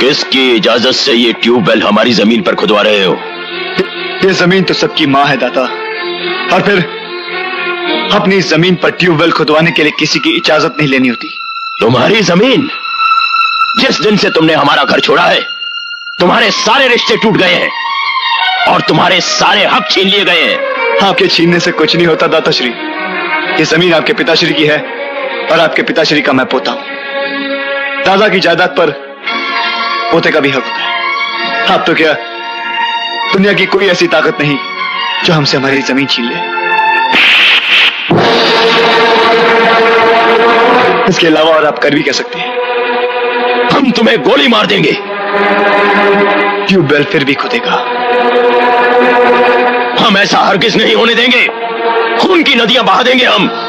किसकी इजाजत से ये ट्यूबवेल हमारी जमीन पर खुदवा रहे हो? ये जमीन तो सबकी माँ है दाता, और फिर अपनी जमीन पर ट्यूबवेल खुदवाने के लिए किसी की इजाजत नहीं लेनी होती। तुम्हारी जमीन? जिस दिन से तुमने हमारा घर छोड़ा है, तुम्हारे सारे रिश्ते टूट गए हैं और तुम्हारे सारे हक छीन लिए गए हैं। आपके छीनने से कुछ नहीं होता दाताश्री। ये जमीन आपके पिताश्री की है और आपके पिताश्री का मैं पोता हूं। दादा की जायदाद पर पोते का भी हक होता है। आप तो क्या, दुनिया की कोई ऐसी ताकत नहीं जो हमसे हमारी जमीन छीन ले। इसके अलावा और आप कर भी कह सकते हैं, हम तुम्हें गोली मार देंगे। ट्यूबवेल फिर भी खुदेगा। हम ऐसा हरगिज नहीं होने देंगे। खून की नदियां बहा देंगे हम।